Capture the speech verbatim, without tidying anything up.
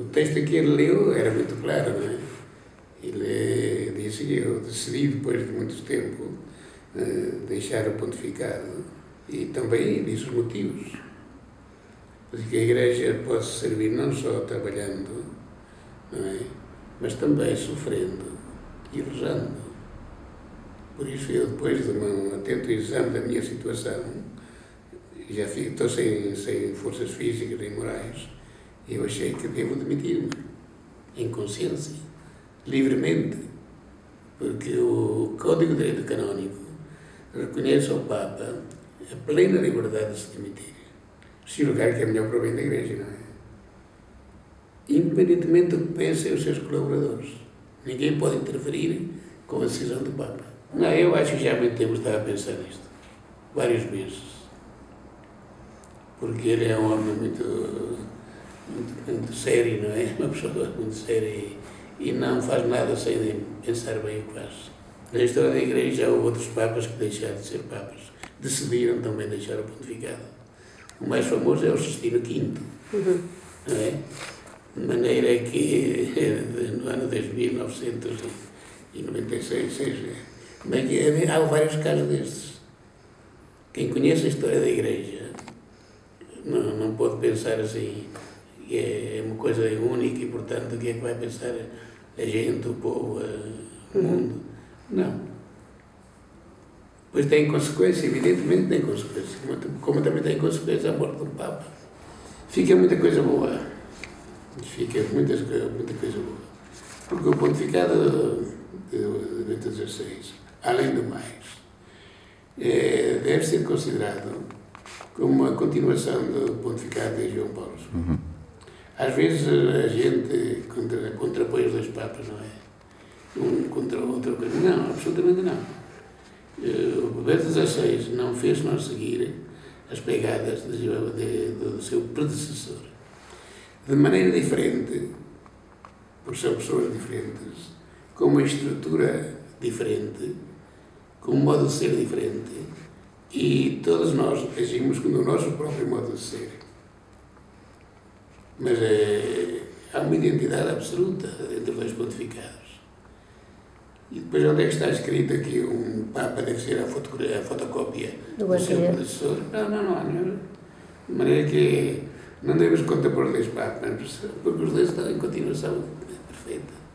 texto que ele leu era muito claro, não é? Ele disse que eu decidi, depois de muito tempo, deixar o pontificado e também disse os motivos. Porque a Igreja pode servir não só trabalhando, não é? Mas também sofrendo e rezando. Por isso eu, depois de um atento exame da minha situação, já fico, estou sem, sem forças físicas nem morais, eu achei que devo demitir-me, em consciência, livremente, porque o Código de Direito Canónico reconhece ao Papa a plena liberdade de se demitir, se julgar que é melhor para o bem da Igreja, não é? Independentemente do que pensem os seus colaboradores. Ninguém pode interferir com a decisão do Papa. Não, eu acho que já há muito tempo estava a pensar nisto. Vários meses. Porque ele é um homem muito, muito, muito sério, não é? Uma pessoa muito séria e, e não faz nada sem pensar bem o que faz. Na história da Igreja houve outros Papas que deixaram de ser Papas. Decidiram também deixar o pontificado. O mais famoso é o Sextino quinto. Uhum. Não é? De maneira que no ano dois mil novecentos e noventa e seis, seja, mas há vários casos destes. Quem conhece a história da Igreja não, não pode pensar assim, que é uma coisa única e, portanto, o que é que vai pensar a gente, o povo, o mundo? Não. Pois tem consequência, evidentemente tem consequência, como também tem consequência a morte do Papa. Fica muita coisa boa. Fica muita, muita coisa boa. Porque o pontificado de Bento dezesseis, além do mais, é, deve ser considerado como uma continuação do pontificado de João Paulo segundo. Uhum. Às vezes a gente contra, contrapõe os dois papas, não é? Um contra o outro. Não, absolutamente não. O Bento dezesseis não fez não seguir as pegadas de, de, do seu predecessor. De maneira diferente, porque são pessoas diferentes, com uma estrutura diferente, com um modo de ser diferente, e todos nós agimos com o nosso próprio modo de ser. Mas é, há uma identidade absoluta entre os dois pontificados. E depois onde é que está escrito que um Papa deve ser a, a fotocópia do, do seu predecessor? Não, não, não há nenhum. De maneira que não devemos contrapor dois papas, porque os dois estão em continuação perfeita.